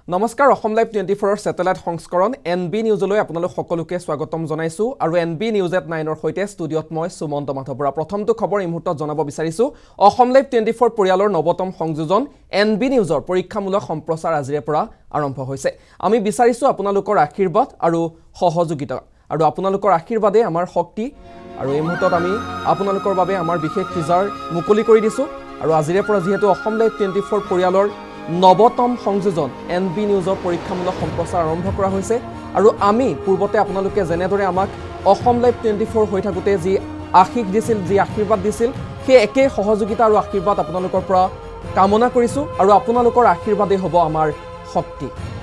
নমস্কাৰ অসম লাইভ 24ৰ স্যাটেলাইট সংস্কৰণ এনবি নিউজলৈ আপোনালোক সকলোকে স্বাগতম জনাইছো আৰু এনবি নিউজ এট 9ৰ সৈতে ষ্টুডিঅত মই সুমন্ত মাধৱৰা প্ৰথমটো খবৰ এই মুহূৰ্তত জনাব বিচাৰিছো অসম লাইভ 24 পৰিয়ালৰ নৱতম সংযোজন এনবি নিউজৰ পৰীক্ষামূলক সম্প্ৰচাৰ আজিৰে পৰা আৰম্ভ হৈছে আমি বিচাৰিছো আপোনালোকৰ আশীৰ্বাদ আৰু সহযোগিতা আৰু আপোনালোকৰ আশীৰ্বাদে আমাৰ শক্তি আৰু এই মুহূৰ্তত আমি আপোনালোকৰ বাবে আমাৰ বিশেষ টিজাৰ মুকলি কৰি দিছো আৰু আজিৰে পৰা যেহেতু অসম লাইভ 24 পৰিয়ালৰ নৱতম সংযোজন এনবি নিউজৰ পৰীক্ষামূলক সম্প্ৰচাৰ আৰম্ভ কৰা হৈছে আৰু আমি পূৰ্বতে আপোনালোকে যেনেদৰে আমাক অসম লাইভ 24 হৈ থাকোতে যি আশীষ দিছিল যি আশীৰ্বাদ দিছিল সেই একে সহযোগিতা আৰু আশীৰ্বাদ আপোনালোকৰ পৰা কামনা কৰিছো আৰু আপোনালোকৰ আশীৰ্বাদে হ'ব আমাৰ শক্তি